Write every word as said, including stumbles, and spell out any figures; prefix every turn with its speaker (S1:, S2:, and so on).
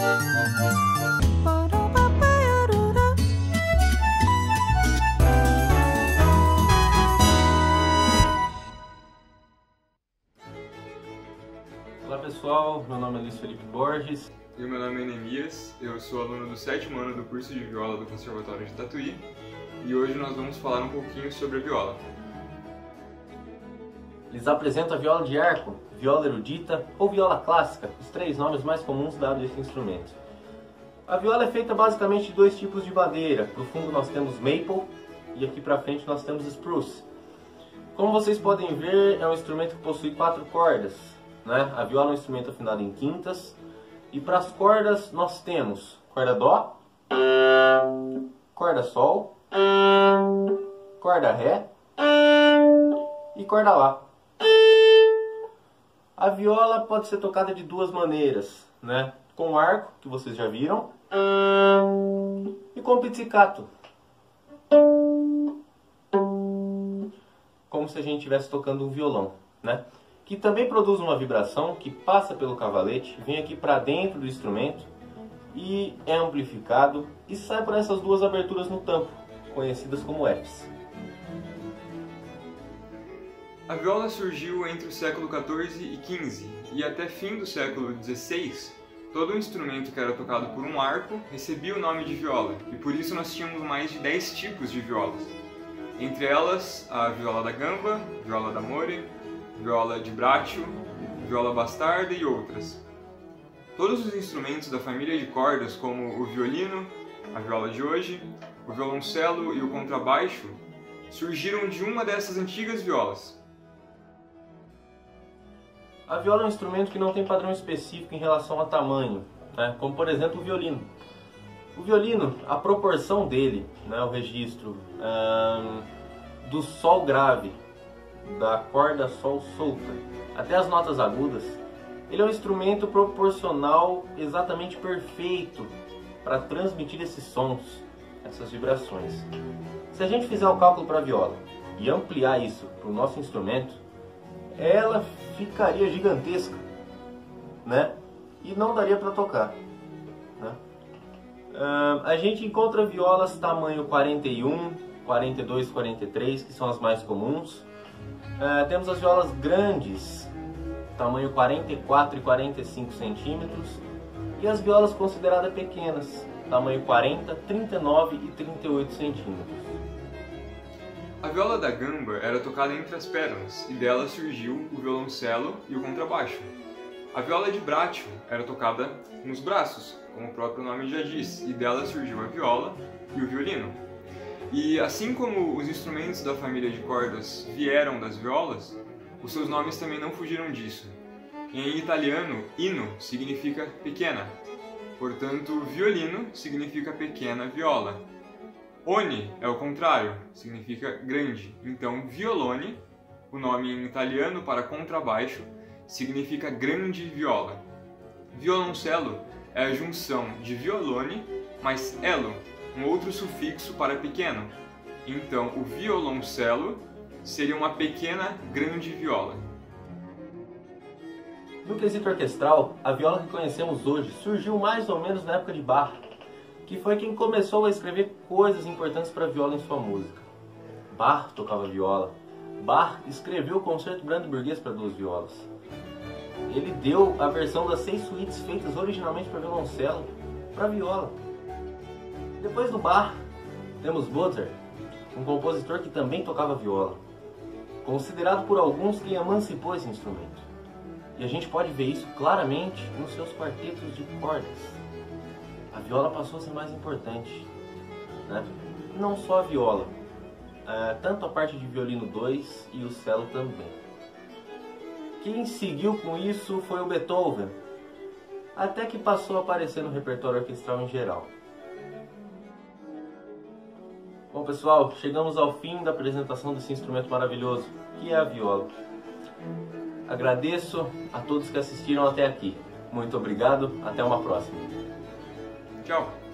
S1: Olá pessoal, meu nome é Luiz Felipe Borges.
S2: E o meu nome é Neemias, eu sou aluno do sétimo ano do curso de viola do Conservatório de Tatuí e hoje nós vamos falar um pouquinho sobre a viola.
S1: Lhes apresento a viola de arco, viola erudita ou viola clássica, os três nomes mais comuns dados a esse instrumento. A viola é feita basicamente de dois tipos de madeira. No fundo nós temos maple e aqui pra frente nós temos spruce. Como vocês podem ver, é um instrumento que possui quatro cordas, né? A viola é um instrumento afinado em quintas. E para as cordas nós temos corda dó, corda sol, corda ré e corda lá. A viola pode ser tocada de duas maneiras, né? Com arco, que vocês já viram, e com pizzicato, como se a gente estivesse tocando um violão, né? Que também produz uma vibração que passa pelo cavalete, vem aqui para dentro do instrumento e é amplificado e sai por essas duas aberturas no tampo, conhecidas como Fs.
S2: A viola surgiu entre o século quatorze e quinze e até fim do século dezesseis, todo instrumento que era tocado por um arco recebia o nome de viola e por isso nós tínhamos mais de dez tipos de violas. Entre elas, a viola da gamba, viola d'amore, viola de braccio, viola bastarda e outras. Todos os instrumentos da família de cordas, como o violino, a viola de hoje, o violoncelo e o contrabaixo, surgiram de uma dessas antigas violas.
S1: A viola é um instrumento que não tem padrão específico em relação a tamanho, né? Como por exemplo o violino. O violino, a proporção dele, né, o registro hum, do sol grave, da corda sol solta até as notas agudas, ele é um instrumento proporcional exatamente perfeito para transmitir esses sons, essas vibrações. Se a gente fizer o cálculo para a viola e ampliar isso para o nosso instrumento, ela ficaria gigantesca, né? E não daria para tocar, né? Uh, a gente encontra violas tamanho quarenta e um, quarenta e dois, quarenta e três, que são as mais comuns. Uh, temos as violas grandes, tamanho quarenta e quatro e quarenta e cinco centímetros, e as violas consideradas pequenas, tamanho quarenta, trinta e nove e trinta e oito centímetros.
S2: A viola da gamba era tocada entre as pernas e dela surgiu o violoncelo e o contrabaixo. A viola de braccio era tocada nos braços, como o próprio nome já diz, e dela surgiu a viola e o violino. E assim como os instrumentos da família de cordas vieram das violas, os seus nomes também não fugiram disso. Em italiano, ino significa pequena, portanto, violino significa pequena viola. Oni é o contrário, significa grande, então violone, o nome em italiano para contrabaixo, significa grande viola. Violoncelo é a junção de violone mais elo, um outro sufixo para pequeno. Então, o violoncelo seria uma pequena grande viola.
S1: No quesito orquestral, a viola que conhecemos hoje surgiu mais ou menos na época de Bach, que foi quem começou a escrever coisas importantes para a viola em sua música. Bach tocava viola. Bach escreveu o Concerto Brandeburguês para duas violas. Ele deu a versão das seis suítes feitas originalmente para violoncelo para viola. Depois do Bach, temos Mozart, um compositor que também tocava viola, considerado por alguns quem emancipou esse instrumento. E a gente pode ver isso claramente nos seus quartetos de cordas. A viola passou a ser mais importante, né? Não só a viola, uh, tanto a parte de violino dois e o cello também. Quem seguiu com isso foi o Beethoven, até que passou a aparecer no repertório orquestral em geral. Bom pessoal, chegamos ao fim da apresentação desse instrumento maravilhoso, que é a viola. Agradeço a todos que assistiram até aqui. Muito obrigado, até uma próxima.
S2: Tchau!